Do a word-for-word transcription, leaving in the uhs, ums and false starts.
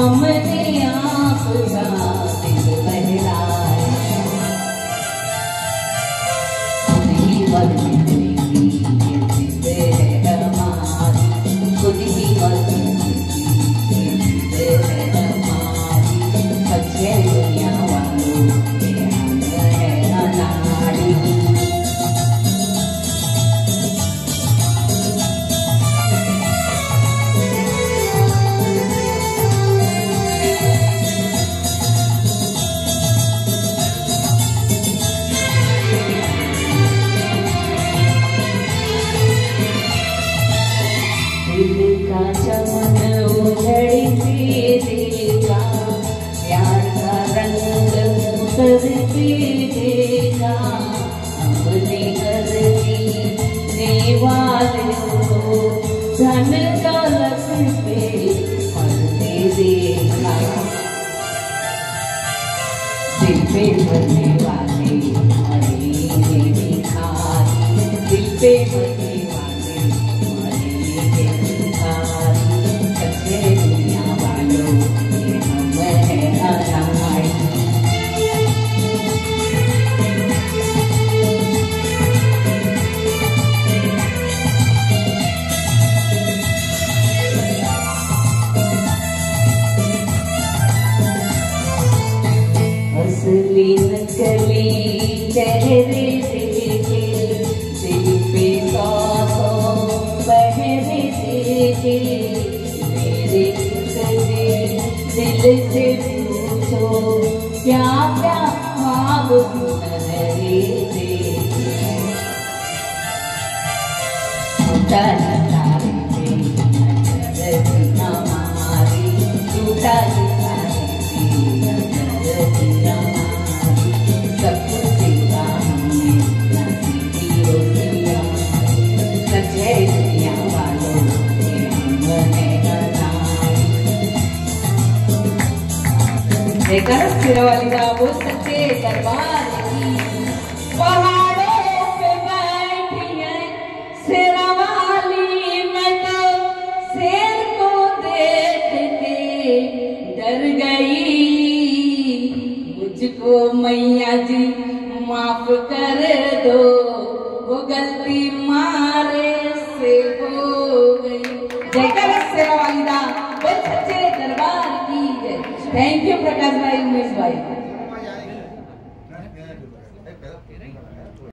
हमने आपका दिल बहलाया। खुद ही मर्जी करेगी ये जिद है हमारी, खुद ही मर्जी करेगी ये जिद है हमारी। अच्छे दुनिया वालों के अंग है अनाड़ी। दिल का चमन उजड़ी पे देगा, प्यार का रंग उतर पे देगा। अपने घर जीने वाले को धन दौलत पे पर्दे देगा। दिल पे मरने वाले मरेंगे भिखारी, दिल पे मरने वाले मरेंगे भिखारी। अच्छे दुनिया वालों ये हम है अनाड़ी। असली नकली चेहरे देखे, दिल पे सौ सौ बहरे देखे। मेरे टूटे दिल से पूछो क्या क्या ख्वाब नजरे देखे। टूटा तारे पे नजर थी हमारी, टूटा तारे पे नजर थी हमारी। सब कुछ देखा हमने नाची की रोटियां, सच्चे दुनिया वालों के हम है अनाड़ी। देखकर सिरवाली दा वो सच्चे दरबार की, पहाड़ों पे बैठी है सिरवाली। मैं तो शेर को देख के डर गई, मुझको मैया जी माफ कर दो, वो गलती मारे से हो गई। जयकर शेरवाली दा वो सच्चे दरबार की। थैंक यू प्रकाश भाई, उमेश भाई।